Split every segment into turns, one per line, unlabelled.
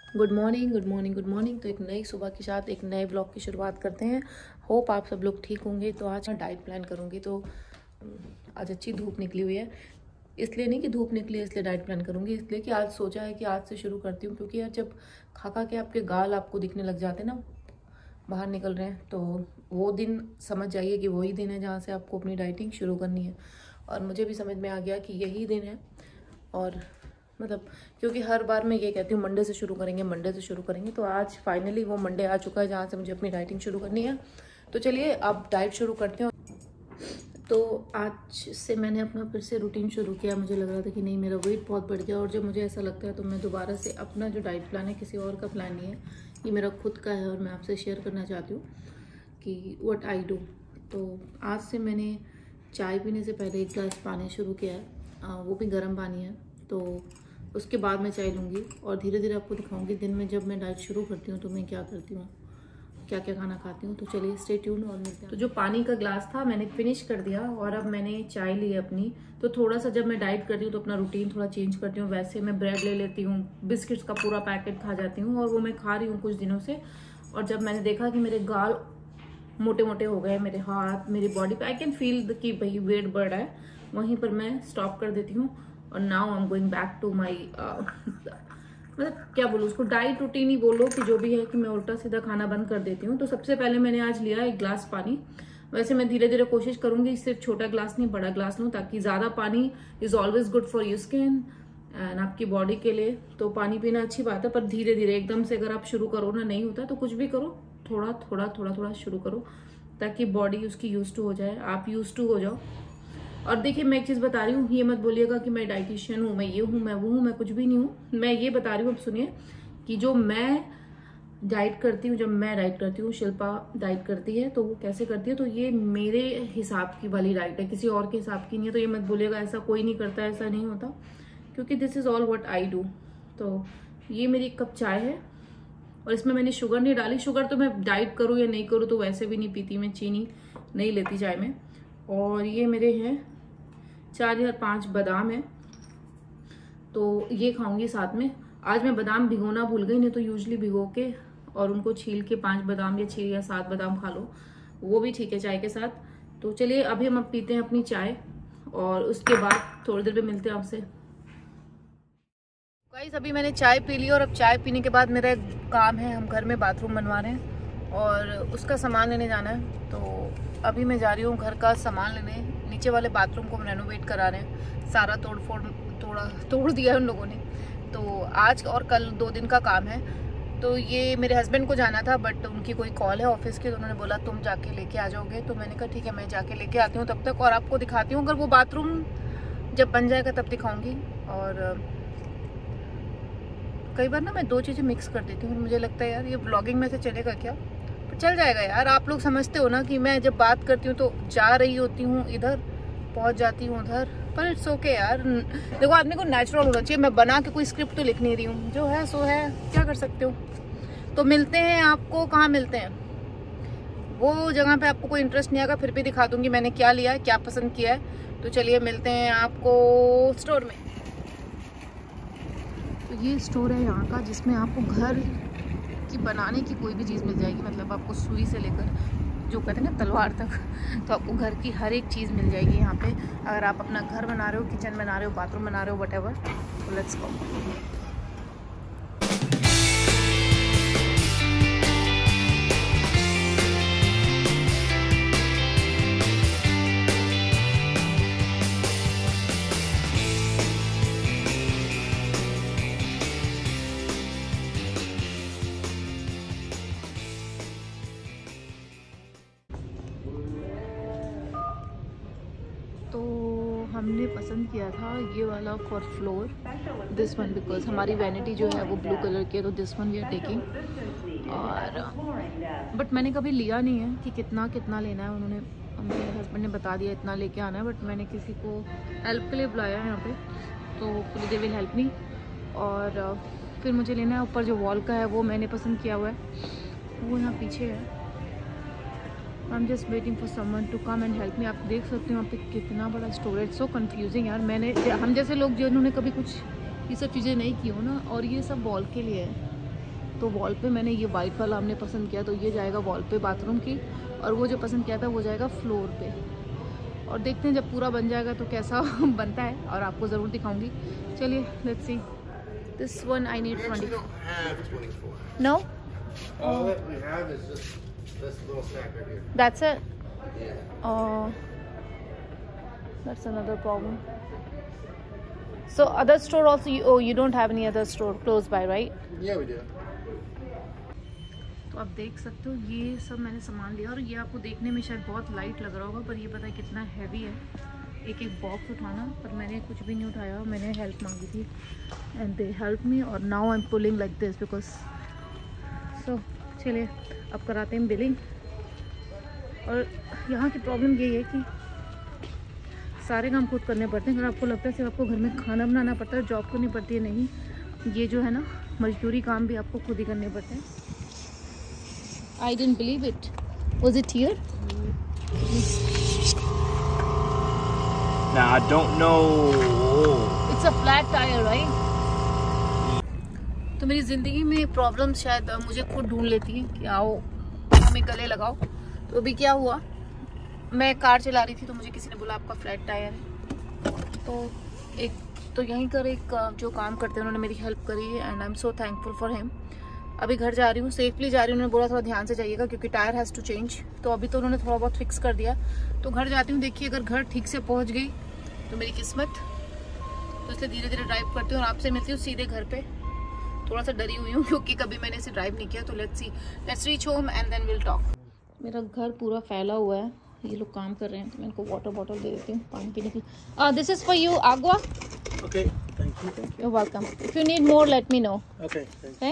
Good morning, good morning, good morning. तो एक नई सुबह के साथ एक नए ब्लॉग की शुरुआत करते हैं। होप आप सब लोग ठीक होंगे। तो आज मैं डाइट प्लान करूँगी। तो आज अच्छी धूप निकली हुई है, इसलिए नहीं कि धूप निकली है इसलिए डाइट प्लान करूँगी, इसलिए कि आज सोचा है कि आज से शुरू करती हूँ। क्योंकि यार जब खा खा के आपके गाल आपको दिखने लग जाते हैं ना, बाहर निकल रहे हैं, तो वो दिन समझ जाइए कि वही दिन है जहाँ से आपको अपनी डाइटिंग शुरू करनी है। और मुझे भी समझ में आ गया कि यही दिन है। और मतलब क्योंकि हर बार मैं ये कहती हूँ मंडे से शुरू करेंगे, मंडे से शुरू करेंगे, तो आज फाइनली वो मंडे आ चुका है जहाँ से मुझे अपनी डाइटिंग शुरू करनी है। तो चलिए अब डाइट शुरू करते हैं। तो आज से मैंने अपना फिर से रूटीन शुरू किया। मुझे लग रहा था कि नहीं, मेरा वेट बहुत बढ़ गया, और जब मुझे ऐसा लगता है तो मैं दोबारा से अपना जो डाइट प्लान है, किसी और का प्लान नहीं है, ये मेरा खुद का है और मैं आपसे शेयर करना चाहती हूँ कि व्हाट आई डू। तो आज से मैंने चाय पीने से पहले 1 गिलास पानी शुरू किया है, वो भी गर्म पानी है। तो उसके बाद मैं चाय लूँगी और धीरे धीरे आपको दिखाऊंगी दिन में जब मैं डाइट शुरू करती हूँ तो मैं क्या करती हूँ, क्या क्या खाना खाती हूँ। तो चलिए स्टे ट्यून और मिलते हैं। तो जो पानी का ग्लास था मैंने फिनिश कर दिया और अब मैंने चाय ली है अपनी। तो थोड़ा सा जब मैं डाइट करती हूँ तो अपना रूटीन थोड़ा चेंज करती हूँ। वैसे मैं ब्रेड ले लेती हूँ, बिस्किट्स का पूरा पैकेट खा जाती हूँ, और वो मैं खा रही हूँ कुछ दिनों से। और जब मैंने देखा कि मेरे गाल मोटे मोटे हो गए, मेरे हाथ, मेरी बॉडी पे आई कैन फील कि भाई वेट बढ़ रहा है, वहीं पर मैं स्टॉप कर देती हूँ। और now I am going back to my मतलब क्या बोलूँ उसको, डाइट रूटीन ही बोलो कि जो भी है, कि मैं उल्टा सीधा खाना बंद कर देती हूँ। तो सबसे पहले मैंने आज लिया 1 गिलास पानी। वैसे मैं धीरे धीरे कोशिश करूंगी सिर्फ छोटा ग्लास नहीं बड़ा ग्लास लूँ, ताकि ज़्यादा पानी is always good for your skin and आपकी बॉडी के लिए। तो पानी पीना अच्छी बात है, पर धीरे धीरे, एकदम से अगर आप शुरू करो ना, नहीं होता। तो कुछ भी करो, थोड़ा थोड़ा थोड़ा थोड़ा शुरू करो, ताकि बॉडी उसकी यूज टू हो जाए, आप यूज टू हो जाओ। और देखिए मैं एक चीज बता रही हूँ, ये मत बोलिएगा कि मैं डाइटिशियन हूँ, मैं ये हूँ, मैं वो हूँ, मैं कुछ भी नहीं हूँ। मैं ये बता रही हूँ, अब सुनिए, कि जो मैं डाइट करती हूँ, जब मैं डाइट करती हूँ, शिल्पा डाइट करती है, तो वो कैसे करती है, तो ये मेरे हिसाब की वाली डाइट है, किसी और के हिसाब की नहीं है। तो ये मत बोलिएगा ऐसा कोई नहीं करता, ऐसा नहीं होता, क्योंकि this is all what I do. तो ये मेरी 1 कप चाय है और इसमें मैंने शुगर नहीं डाली। शुगर तो मैं डाइट करूँ या नहीं करूँ तो वैसे भी नहीं पीती, मैं चीनी नहीं लेती चाय में। और ये मेरे हैं 4 या 5 बादाम है, तो ये खाऊंगी साथ में। आज मैं बादाम भिगोना भूल गई, नहीं तो यूजली भिगो के और उनको छील के 5 बादाम या 6 या 7 बादाम खा लो, वो भी ठीक है चाय के साथ। तो चलिए अभी हम अब पीते हैं अपनी चाय और उसके बाद थोड़ी देर में मिलते हैं आपसे। गाइस अभी मैंने चाय पी ली और अब चाय पीने के बाद मेरा एक काम है, हम घर में बाथरूम बनवा रहे हैं और उसका सामान लेने जाना है। तो अभी मैं जा रही हूँ घर का सामान लेने। नीचे वाले बाथरूम को हम रेनोवेट करा रहे हैं, सारा तोड़ दिया है उन लोगों ने। तो आज और कल 2 दिन का काम है। तो ये मेरे हस्बैंड को जाना था, बट उनकी कोई कॉल है ऑफिस की, तो उन्होंने बोला तुम जाके लेके आ जाओगे। तो मैंने कहा ठीक है, मैं जाके लेके आती हूँ तब तक, और आपको दिखाती हूँ। अगर वो बाथरूम जब बन जाएगा तब दिखाऊंगी। और कई बार ना मैं 2 चीज़ें मिक्स कर देती हूँ, मुझे लगता है यार ये ब्लॉगिंग में से चलेगा क्या, पर चल जाएगा यार। आप लोग समझते हो ना कि मैं जब बात करती हूँ तो जा रही होती हूँ इधर, पहुँच जाती हूँ उधर, पर इट्स ओके यार। देखो आदमी को नेचुरल होना चाहिए। मैं बना के कोई स्क्रिप्ट तो लिख नहीं रही हूँ, जो है सो है, क्या कर सकते हो। तो मिलते हैं, आपको कहाँ मिलते हैं, वो जगह पे आपको कोई इंटरेस्ट नहीं आएगा, फिर भी दिखा दूंगी मैंने क्या लिया है, क्या पसंद किया है। तो चलिए मिलते हैं आपको स्टोर में। तो ये स्टोर है यहाँ का, जिसमें आपको घर की बनाने की कोई भी चीज़ मिल जाएगी। मतलब आपको सुई से लेकर जो कहते हैं ना तलवार तक, तो आपको घर की हर एक चीज़ मिल जाएगी यहाँ पे। अगर आप अपना घर बना रहे हो, किचन बना रहे हो, बाथरूम बना रहे हो, व्हाटएवर। तो लेट्स गो। तो हमने पसंद किया था ये वाला for floor, this one, because हमारी वैनिटी जो है वो ब्लू कलर की है, तो this one we are taking. और बट मैंने कभी लिया नहीं है कि कितना कितना लेना है। उन्होंने, मेरे हस्बैंड ने बता दिया इतना लेके आना है, बट मैंने किसी को हेल्प के लिए बुलाया है यहाँ पे, तो दे विल हेल्प मी। और फिर मुझे लेना है ऊपर जो वॉल का है, वो मैंने पसंद किया हुआ है, वो यहाँ पीछे है। I am just waiting for someone to come and help me. आप देख सकते हो यहाँ पे कितना बड़ा स्टोरेज, सो कंफ्यूजिंग यार। हम जैसे लोग जिन्होंने कभी कुछ ये सब चीज़ें नहीं की हो ना, और ये सब वॉल के लिए है, तो वॉल पे मैंने ये वाइट वाला हमने पसंद किया, तो ये जाएगा वॉल पे बाथरूम की, और वो जो पसंद किया था वो जाएगा फ्लोर पे। और देखते हैं जब पूरा बन जाएगा तो कैसा बनता है, और आपको ज़रूर दिखाऊंगी। चलिए let's see. This one I need 24। No,
All that we have is just this little snack right here.
That's इट।
Yeah.
That's another problem. So other store also, you don't have any other store close by, right?
Yeah, we do.
तो आप देख सकते हो ये सब मैंने सामान लिया, और ये आपको देखने में शायद बहुत लाइट लग रहा होगा, पर ये पता है कितना हैवी है एक एक बॉक्स उठाना। पर मैंने कुछ भी नहीं उठाया, मैंने हेल्प मांगी थी एंड दे हेल्प मी, और now I am pulling like this because. So चलिए अब कराते हैं बिलिंग। और यहाँ की प्रॉब्लम यही है कि सारे काम खुद करने पड़ते हैं। अगर आपको लगता है सिर्फ आपको घर में खाना बनाना पड़ता है, जॉब करनी पड़ती है, नहीं, ये जो है ना मजदूरी काम भी आपको खुद ही करने पड़ते हैं। I didn't believe it. Was it here?
Nah, I don't know.
It's a flat tire, right? तो मेरी ज़िंदगी में प्रॉब्लम शायद मुझे खुद ढूंढ लेती है कि आओ हमें गले लगाओ। तो अभी क्या हुआ, मैं कार चला रही थी तो मुझे किसी ने बोला आपका फ्लैट टायर है। तो यहीं कर एक जो काम करते हैं उन्होंने मेरी हेल्प करी है, and I am so thankful for him. अभी घर जा रही हूँ, सेफली जा रही हूँ। उन्होंने बोला थोड़ा ध्यान से जाइएगा क्योंकि टायर हैज़ टू चेंज। तो अभी तो उन्होंने थोड़ा बहुत फिक्स कर दिया, तो घर जाती हूँ। देखिए अगर घर ठीक से पहुँच गई तो मेरी किस्मत। तो इसलिए धीरे धीरे ड्राइव करती हूँ और आपसे मिलती हूँ सीधे घर पे। थोड़ा सा डरी हुई हूँ क्योंकि कभी मैंने इसे ड्राइव नहीं किया। तो let's reach home and then will talk. मेरा घर पूरा फैला हुआ है, ये लोग काम कर रहे हैं, तो मैं इनको वाटर बॉटल दे देती हूँ पानी पीने की। दिस इज़ फॉर यू आगवा।
Okay, thank you.
You're welcome. If you need more, let me know.
Okay, thank you.
Okay?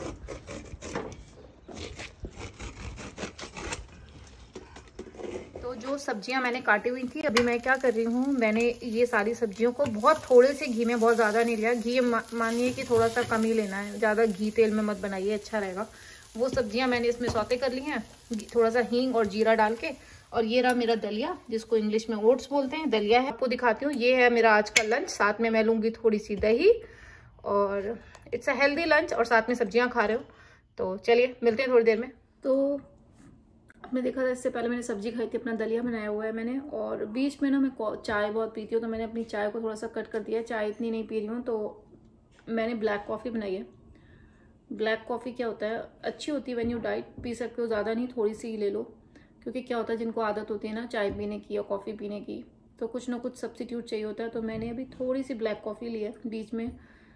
तो जो सब्जियां मैंने काटी हुई थी, अभी मैं क्या कर रही हूँ, मैंने ये सारी सब्जियों को बहुत थोड़े से घी में, बहुत ज़्यादा नहीं लिया घी, मानिए कि थोड़ा सा कम ही लेना है, ज़्यादा घी तेल में मत बनाइए, अच्छा रहेगा। वो सब्जियां मैंने इसमें सौते कर ली हैं, थोड़ा सा हींग और जीरा डाल के। और ये रहा मेरा दलिया, जिसको इंग्लिश में ओट्स बोलते हैं, दलिया है। आपको दिखाती हूँ, ये है मेरा आज का लंच। साथ में मैं लूँगी थोड़ी सी दही, और इट्स अ हेल्दी लंच, और साथ में सब्जियां खा रहे हो। तो चलिए मिलते हैं थोड़ी देर में। तो आपने देखा था इससे पहले मैंने सब्जी खाई थी, अपना दलिया बनाया हुआ है मैंने। और बीच में ना मैं चाय बहुत पीती हूँ, तो मैंने अपनी चाय को थोड़ा सा कट कर दिया। चाय इतनी नहीं पी रही हूँ, तो मैंने ब्लैक कॉफ़ी बनाई है। ब्लैक कॉफ़ी क्या होता है, अच्छी होती है व्हेन यू डाइट, पी सकते हो, ज़्यादा नहीं, थोड़ी सी ही ले लो। क्योंकि क्या होता है, जिनको आदत होती है ना चाय पीने की या कॉफ़ी पीने की, तो कुछ ना कुछ सब्स्टिट्यूट चाहिए होता है। तो मैंने अभी थोड़ी सी ब्लैक कॉफ़ी ली है बीच में,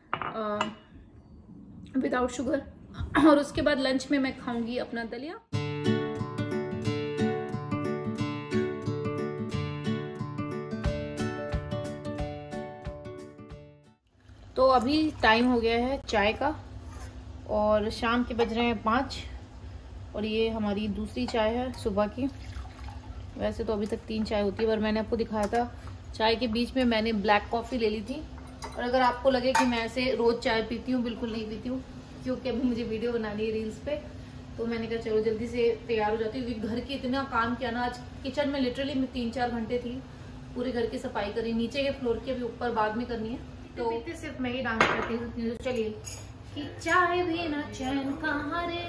विदाउट शुगर। और उसके बाद लंच में मैं खाऊंगी अपना दलिया। तो अभी टाइम हो गया है चाय का, और शाम के बज रहे हैं 5, और ये हमारी दूसरी चाय है सुबह की। वैसे तो अभी तक 3 चाय होती है, पर मैंने आपको दिखाया था चाय के बीच में मैंने ब्लैक कॉफ़ी ले ली थी। और अगर आपको लगे कि मैं ऐसे रोज़ चाय पीती हूँ, बिल्कुल नहीं पीती हूँ, क्योंकि अभी मुझे वीडियो बनानी है रील्स पे। तो मैंने कहा चलो जल्दी से तैयार हो जाती हूँ, क्योंकि घर के इतना काम किया ना आज। किचन में लिटरली मैं 3-4 घंटे थी, पूरे घर की सफाई करी, नीचे के फ्लोर की अभी ऊपर बाद में करनी है। तो पीते तो मैं ही डांस करती हूँ। चलिए कि चाय भी ना चैन कहाँ रे,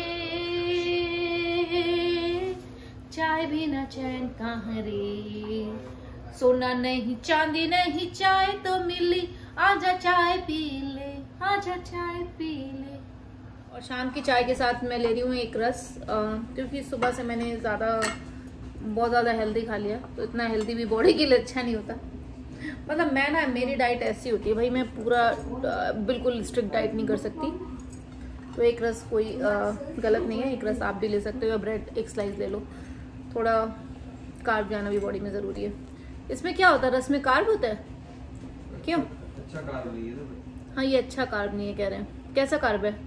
चाय भी ना चैन कहाँ रे, सोना नहीं चांदी नहीं चाय तो मिली, आजा चाय पी ले, आजा चाय पी ले। और शाम की चाय के साथ मैं ले रही हूँ एक रस, क्योंकि सुबह से मैंने बहुत ज़्यादा हेल्दी खा लिया, तो इतना हेल्दी भी बॉडी के लिए अच्छा नहीं होता। मतलब मैं ना, मेरी डाइट ऐसी होती है भाई, मैं पूरा बिल्कुल स्ट्रिक्ट डाइट नहीं कर सकती। तो एक रस कोई गलत नहीं है, एक रस आप भी ले सकते हो, या ब्रेड एक स्लाइस ले लो। थोड़ा कार्ब जाना भी बॉडी में ज़रूरी है। इसमें क्या होता है, रस में कार्ब होता है, क्यों?
अच्छा कार्ब नहीं है।
हाँ, ये अच्छा कार्ब नहीं है कह रहे हैं। कैसा कार्ब है?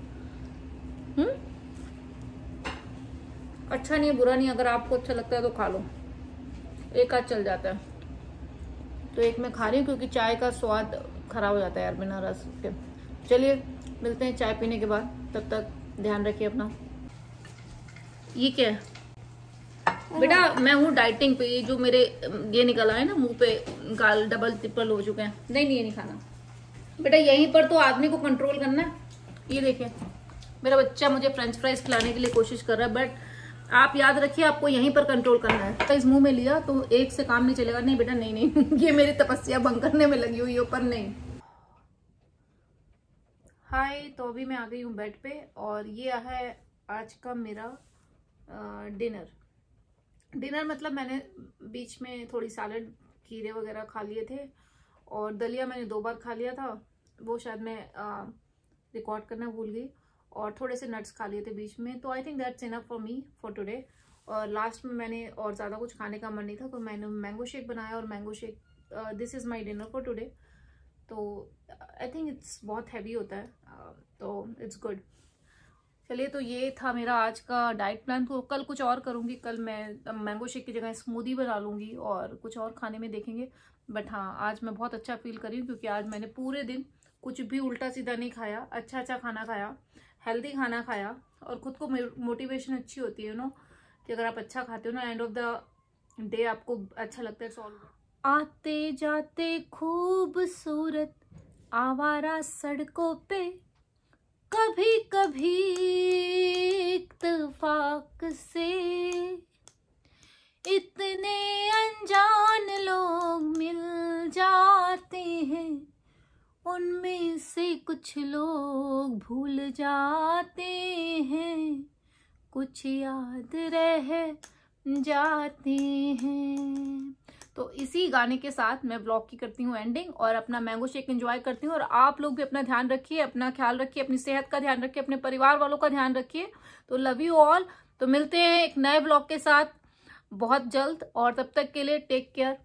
अच्छा नहीं है, बुरा नहीं, अगर आपको अच्छा लगता है तो खा लो, एक आध चल जाता है। तो एक मैं खा रही हूँ क्योंकि चाय का स्वाद खराब हो जाता है यार बिना रस के। चलिए मिलते हैं चाय पीने के बाद, तब तक ध्यान रखिए अपना। ये क्या है बेटा? मैं हूँ डाइटिंग पे, ये जो मेरे ये निकल आए ना मुंह पे, गाल डबल ट्रिपल हो चुके हैं। नहीं ये नहीं खाना बेटा, यहीं पर तो आदमी को कंट्रोल करना है। ये देखिए मेरा बच्चा मुझे फ्रेंच फ्राइज खिलाने के लिए कोशिश कर रहा है, बट आप याद रखिए आपको यहीं पर कंट्रोल करना है। इस मुंह में लिया तो एक से काम नहीं चलेगा। नहीं बेटा नहीं नहीं ये मेरी तपस्या भंग करने में लगी हुई है, ऊपर नहीं। हाय, तो अभी मैं आ गई हूँ बेड पे और ये है आज का मेरा डिनर मतलब मैंने बीच में थोड़ी सैलड, खीरे वगैरह खा लिए थे और दलिया मैंने 2 बार खा लिया था, वो शायद मैं रिकॉर्ड करना भूल गई, और थोड़े से नट्स खा लिए थे बीच में। तो I think that's enough for me for today. और लास्ट में मैंने और ज़्यादा कुछ खाने का मन नहीं था तो मैंने मैंगो शेक बनाया और mango shake, this is my dinner for today. तो आई थिंक इट्स बहुत हैवी होता है, तो इट्स गुड। चलिए, तो ये था मेरा आज का डाइट प्लान। तो कल कुछ और करूँगी, कल मैं मैंगो शेक की जगह स्मूदी बना लूँगी और कुछ और खाने में देखेंगे। बट हाँ, आज मैं बहुत अच्छा फील कर रही हूँ क्योंकि आज मैंने पूरे दिन कुछ भी उल्टा सीधा नहीं खाया, अच्छा खाना खाया, हेल्दी खाना खाया। और खुद को मोटिवेशन अच्छी होती है नो, कि अगर आप अच्छा खाते हो ना, एंड ऑफ द डे आपको अच्छा लगता है। सॉल्व आते जाते खूबसूरत आवारा सड़कों पे, कभी कभी इत्तेफाक से इतने अनजान लोग मिल जाते हैं, उनमें से कुछ लोग भूल जाते हैं, कुछ याद रह जाते हैं। तो इसी गाने के साथ मैं ब्लॉग की करती हूँ एंडिंग और अपना मैंगो शेक एंजॉय करती हूँ। और आप लोग भी अपना ध्यान रखिए, अपना ख्याल रखिए, अपनी सेहत का ध्यान रखिए, अपने परिवार वालों का ध्यान रखिए। तो लव यू ऑल। तो मिलते हैं एक नए ब्लॉग के साथ बहुत जल्द, और तब तक के लिए टेक केयर,